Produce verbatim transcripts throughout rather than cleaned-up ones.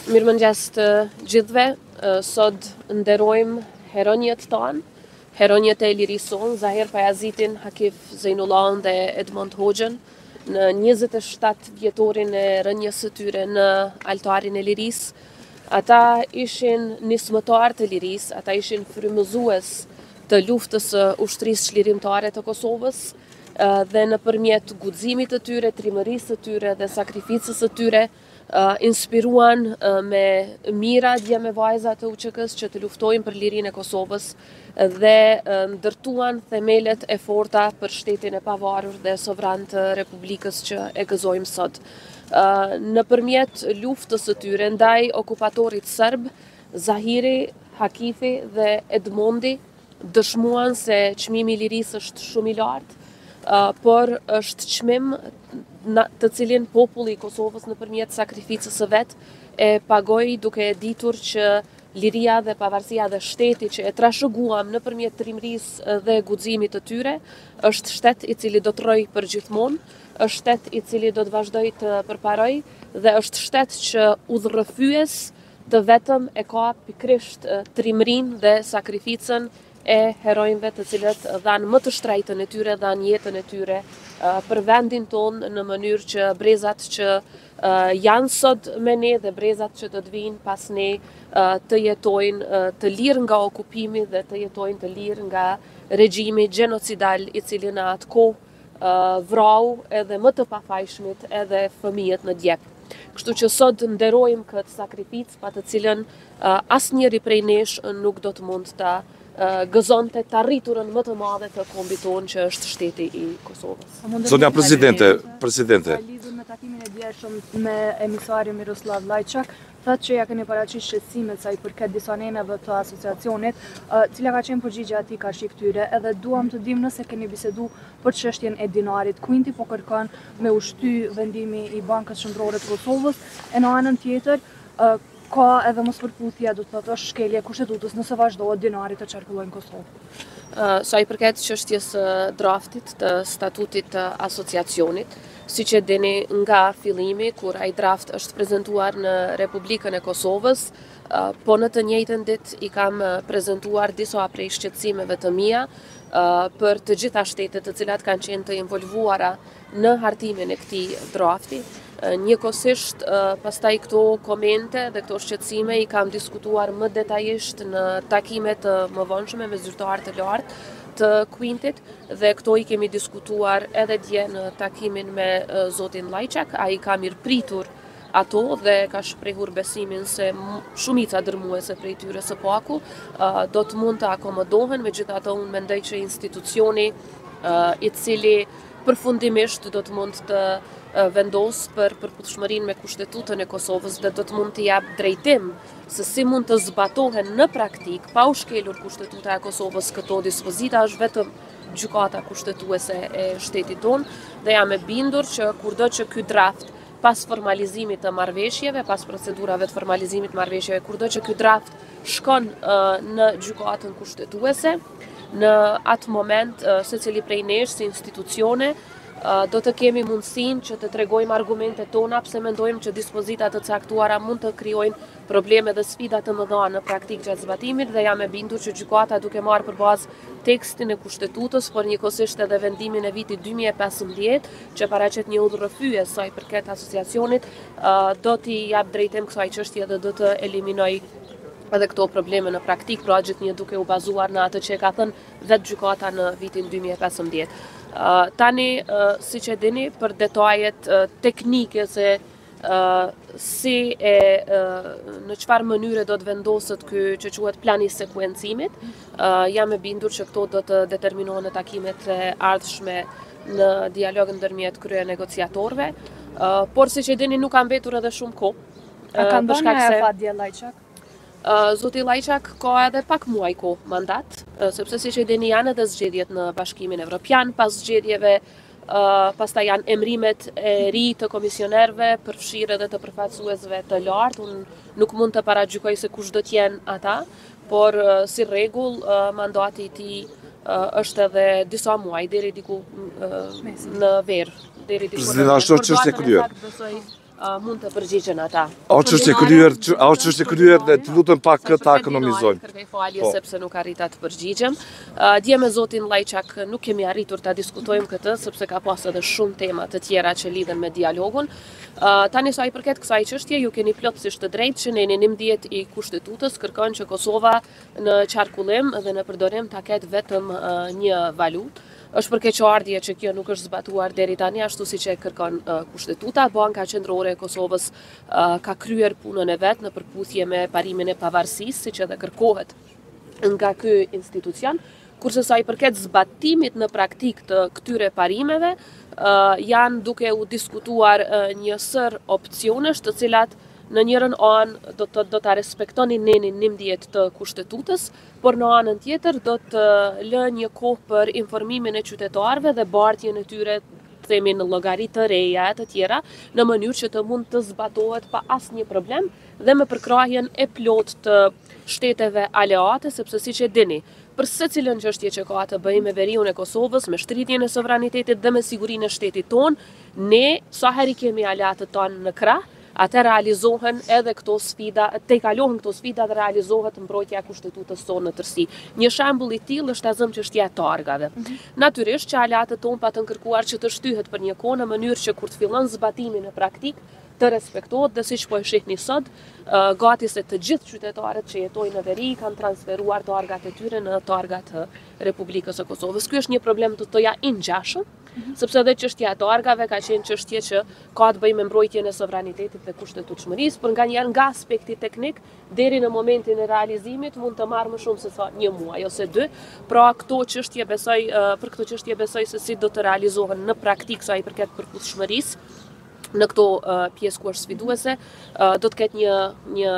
Mirëmëngjes të gjithëve, sot nderojmë heronjët tanë, heronjët e lirisë sonë, Zahir Pajazitin, Hakif Zejnullahun dhe Edmond Hoxhën, në njëzet e shtatë vjetorin e rënjes së tyre në altarin e lirisë. Ata ishin nismëtar të lirisë, ata ishin frymëzues të luftës së ushtrisë çlirimtare të Kosovës, dhe nëpërmjet guximit të tyre, trimërisë të tyre dhe sakrificës së tyre, Uh, inspiruan uh, me mira dje me vajza të U Q K-s që të luftojnë për lirinë e Kosovës dhe uh, ndërtuan themelet e forta për shtetin e pavarur dhe sovran të Republikës që e gëzojmë sot. Uh, Nëpërmjet luftës së tyre ndaj okupatorit serb, Zahiri, Hakifi dhe Edmondi dëshmuan se çmimi i lirisë është shumë i lartë, Uh, por është çmim të cilin populli i Kosovës nëpërmjet sakrificës së vet e pagoi duke e ditur që liria dhe pavarësia dhe shteti që e trashëguam nëpërmjet trimërisë dhe guximit të tyre është shtet i cili do të rrojë përgjithmonë, është shtet i cili do të vazhdojë të përparojë dhe është shtet që udhërrëfyes të vetëm e ka pikërisht trimërinë dhe sakrificën e heronjve të cilët dhanë më të shtrejtën e tyre, dhanë jetën e tyre uh, për vendin tonë në mënyrë që brezat që uh, janë sot me ne dhe brezat që do të vinë pas ne uh, të jetojnë uh, të lirë nga okupimi dhe të jetojnë të lirë nga regjimi gjenocidal i cili në atë kohë uh, vrau edhe më të pafajshmit edhe fëmijët në djep. Kështu që sot nderojmë këtë sakrificë pa të cilën uh, asnjëri prej nesh nuk do të mund ta gëzonte të arriturën më të madhe të kombit tonë që është shteti i Kosovës. Zonja Presidente, Presidente. Lidhur me takimin e djershëm me emisarin Miroslav Lajçak, thotë që ja keni paraqitur shqetësimet sa i përket disa neneve të asociacionit, cila ka qenë përgjigjja e tij ka shik këtyre, edhe duam të dimë nëse keni bisedu për çështjen e dinarit, ku inti po kërkon me ushty vendimi i Bankës Qendrore të Kosovës, e në anën tjetër ka edhe mos përputhje, do të thotë është shkelje e kushtetutës nëse vazhdohet dinari të çarkullojë në Kosovë. Uh, sa i përket çështjes së draftit të statutit të asociacionit, siç e dini nga fillimi kur ai draft është prezantuar në Republikën e Kosovës, uh, po në të njëjtën ditë i kam prezantuar disa prej shqetësimeve të mia uh, për të gjitha shtetet të cilat kanë qenë të involvuara në hartimin e këtij drafti. Njëkohësisht, pastaj këto komente dhe këto shqetësime i kam diskutuar më detajisht në takime të mëvonshme me zyrtarë të lartë të Quintit dhe këto i kemi diskutuar edhe dje në takimin me zotin Lajçak. Ai ka mirëpritur ato dhe ka shprehur besimin se shumica dërmuese prej tyre së paku do të mund të akomodohen, megjithatë unë mendoj që institucioni i cili përfundimisht do të mund të vendos për përputhshmërinë me kushtetutën e Kosovës dhe do të mund të jap drejtim se si mund të zbatohen në praktik pa u shkelur kushtetuta e Kosovës këto dispozita, është vetëm gjykata kushtetuese e shtetit tonë dhe jam e bindur që kurdo që ky draft pas formalizimit të marrëveshjeve, pas procedurave të formalizimit të marrëveshjeve, kurdo që ky draft shkon uh, në gjykatën kushtetuese, në atë moment uh, secili prej nesh si institucione uh, do të kemi mundësinë që të tregojmë argumentet tona pse mendojmë që dispozitat të caktuara mund të krijojnë probleme dhe sfida të mëdha në praktikë gjatë zbatimit dhe jam e bindur që gjykata duke marrë përbazë tekstin e kushtetutës, por njëkohësisht edhe vendimin e vitit dy mijë e pesëmbëdhjetë që paraqet një udhërrëfyes sa i përket asociacionit, uh, do t'i jap drejtim kësaj çështje dhe do të eliminoj edhe këto probleme në praktik, pra gjithnjë duke u bazuar në atë që e ka thënë vetë gjykata në vitin dy mijë e pesëmbëdhjetë. Uh, tani, uh, siç e dini, për detajet uh, teknike se uh, si e uh, në çfarë mënyre do të vendoset ky që quhet plani i sekuencimit, uh, jam e bindur që këto do të determinohen në takimet e ardhshme në dialog ndërmjet krye negociatorëve, uh, por siç e dini nuk ka mbetur edhe shumë kohë. Uh, A ka ndonë e fa dje Lajçak? Uh, Zoti Lajçak ka edhe pak muaj kohë mandat, uh, sepse siç e dini janë edhe zgjedhjet në Bashkimin Evropian, pas zgjedhjeve, uh, pastaj janë emrimet e ri të komisionerëve, përfshirë edhe të përfaqësuesve të lartë. Unë nuk mund të paragjykoj se kush do të jenë ata, por uh, si rregull uh, mandati i tij uh, është edhe disa muaj deri diku uh, në verë, deri diku. Presidenti, ashtu çështje kryer. mund të përgjigjen ata. A është çështje kryer, a është çështje kryer dhe të lutem pak këtë ta ekonomizojmë. Kërkoj falje sepse nuk arrita të përgjigjem. Dje me zotin Lajçak nuk kemi arritur ta diskutojmë këtë sepse ka pas edhe shumë tema të tjera që lidhen me dialogun. Tani sa i përket kësaj çështje, ju keni plotësisht të drejtë që në njëmbëdhjetë i kushtetutës kërkon që Kosova në qarkullim dhe në përdorim ta ketë vetëm një valutë. Është për keqardhje që kjo nuk është zbatuar deri tani ashtu siç e kërkon uh, kushtetuta. Banka Qendrore e Kosovës uh, ka kryer punën e vet në përputhje me parimin e pavarësisë, siç edhe kërkohet nga ky institucion. Kurse sa i përket zbatimit në praktik të këtyre parimeve, uh, janë duke u diskutuar uh, një sër opsionesh të cilat në njërën anë do të do ta respektonin nenin njëmbëdhjetë të kushtetutës, por në anën tjetër do të lë një kohë për informimin e qytetarëve dhe bartjen e tyre themi në llogari të reja e të tjera, në mënyrë që të mund të zbatohet pa asnjë problem dhe me përkrahjen e plot të shteteve aleate, sepse siç e dini, për secilën çështje që ka të bëjë me veriun e Kosovës, me shtritjen e sovranitetit dhe me sigurinë e shtetit tonë, ne sa herë kemi aleatët tonë në krah, atë realizohen edhe këto sfida, te kalohen këto sfida dhe realizohet mbrojtja e kushtetutës sonë në tërësi. Një shembull i tillë është azëm çështja e targave. Mm -hmm. Natyrisht që aleatët tonë patën kërkuar që të shtyhet për një kohë në mënyrë që kur të fillon zbatimi në praktik të respektohet dhe siç po e shihni sot, uh, gati se të gjithë qytetarët që jetojnë në veri kanë transferuar targat e tyre në targat të Republikës së Kosovës. Ky është një problem të toja i ngjashëm, mm-hmm. sepse edhe çështja e targave ka qenë çështje që ka të bëjë me mbrojtjen e sovranitetit dhe kushtetutshmërisë, por nganjëherë nga aspekti teknik deri në momentin e realizimit mund të marrë më shumë se sa një muaj ose dy. Pra këto çështje besoj uh, për këto çështje besoj se si do të realizohen në praktik sa i përket përputhshmërisë. Në këto uh, pjesë ku është sfiduese, uh, do të ketë një, një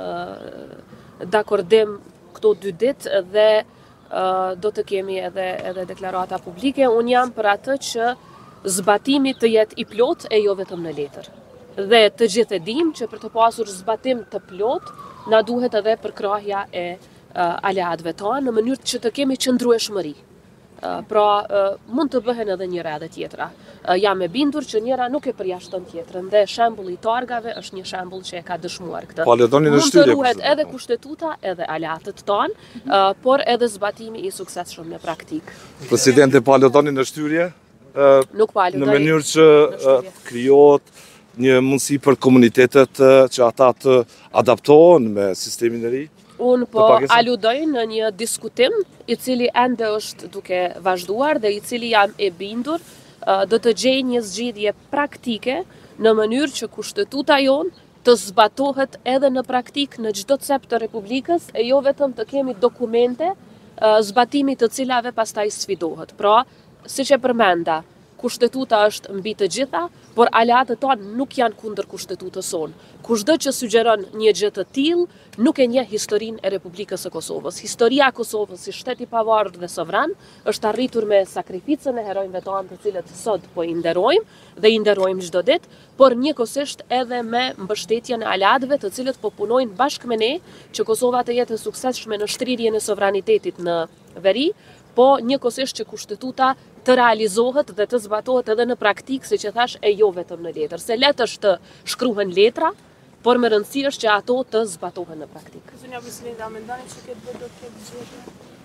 uh, dakordim këto dy ditë dhe uh, do të kemi edhe, edhe deklarata publike. Unë jam për atë që zbatimi të jetë i plot e jo vetëm në letër. Dhe të gjithë e dim që për të pasur zbatim të plot, na duhet edhe përkrahja e uh, aleatëve tonë në mënyrë që të kemi qëndrueshmëri. Uh, pra uh, mund të bëhen edhe njëra edhe tjetra. Uh, jam e bindur që njëra nuk e përjashton tjetrën dhe shembulli i targave është një shembull që e ka dëshmuar këtë. Mund të ruhet edhe kushtetuta edhe aleatët tonë, uh, por edhe zbatimi i suksesshëm në praktik. Presidente, po aludoni në shtyrje? Uh, nuk po aludoj. Në mënyrë që uh, krijohet një mundësi për komunitetet uh, që ata të adaptohen me sistemin e ri? Unë po aludoj në një diskutim i cili ende është duke vazhduar dhe i cili jam e bindur do të gjej një zgjidhje praktike në mënyrë që kushtetuta jonë të zbatohet edhe në praktik në çdo cep të Republikës e jo vetëm të kemi dokumente zbatimit të cilave pastaj sfidohet. Pra, siç e përmenda, kushtetuta është mbi të gjitha, por aleatët tonë nuk janë kundër kushtetutës sonë. Kushdo që sugjeron një gjë të tillë nuk e njeh historinë e Republikës së Kosovës. Historia e Kosovës si shtet i pavarur dhe sovran është arritur me sakrificën e heronjve tanë të cilët sot po i nderojmë dhe i nderojmë çdo ditë, por njëkohësisht edhe me mbështetjen e aleatëve të cilët po punojnë bashkë me ne që Kosova të jetë e suksesshme në shtrirjen e sovranitetit në veri, po njëkohësisht që kushtetuta të realizohet dhe të zbatohet edhe në praktik, siç e thash, e jo vetëm në letër. Se letë është të shkruhen letra, por me rëndësi është që ato të zbatohen në praktik. Zonja Presidente, a mendoni që këtë vit do të ketë zgjedhje?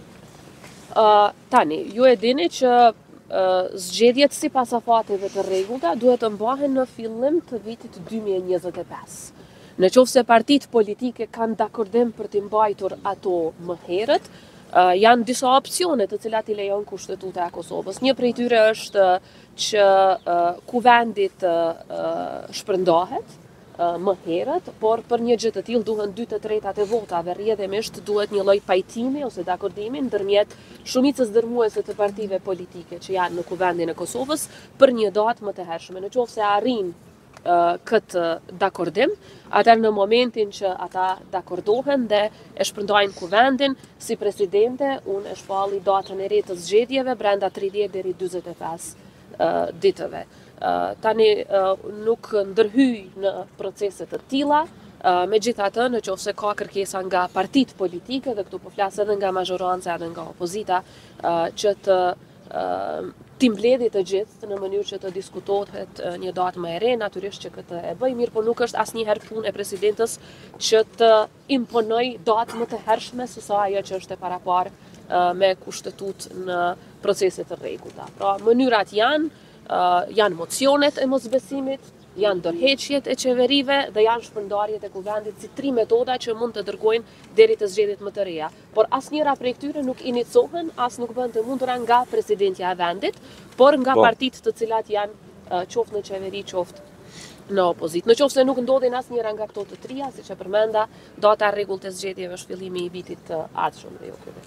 Uh, tani, ju e dini që uh, zgjedhjet sipas afateve të rregullta duhet të mbahen në fillim të vitit dy mijë e njëzet e pesë. Në qoftë se partitë politike kanë dakordim për të mbajtur ato më herët, Uh, janë disa opcione të cilat i lejon kushtetuta e Kosovës. Një prej tyre është që uh, kuvendit uh, shpërndahet uh, më herët, por për një gjë të tillë duhen dy të tretat e votave. Rrjedhimisht duhet një lloj pajtimi ose dakordimi ndërmjet shumicës dërmuese të partive politike që janë në kuvendin e Kosovës për një datë më të hershme. Në qoftë se arrin këtë dakordim, atëherë në momentin që ata dakordohen dhe e shpërndajnë kuvendin, si presidente, unë e shpalli datën e re të zgjedhjeve brenda tridhjetë deri dyzet e pesë uh, ditëve. Uh, tani uh, nuk ndërhyj në procese të tilla, uh, megjithatë, në qoftë se ka kërkesa nga partitë politike dhe këtu po flas edhe nga mazhoranca edhe nga opozita, uh, që të uh, ti mbledhi të gjithë në mënyrë që të diskutohet një datë më e re, natyrisht që këtë e bëj, mirë, por nuk është asnjëherë punë e presidentës që të imponoj datë më të hershme se sa ajo që është e paraparë me kushtetut në procese të rregullta. Pra, mënyrat janë, janë mocionet e mosbesimit, janë dorëheqjet e qeverive dhe janë shpërndarjet e kuvendit si tri metoda që mund të dërgojnë deri të zgjedhjet më të reja. Por asnjëra prej këtyre nuk inicohen, as nuk bëhen të mundura nga presidentja e vendit, por nga Po. partitë të cilat janë qoftë në qeveri, qoftë në opozit. Në qoftë se nuk ndodhin asnjëra nga këto të trija, siç e përmenda, data e rregullt e zgjedhjeve është fillimi i vitit të ardhshëm dhe jo ky vit.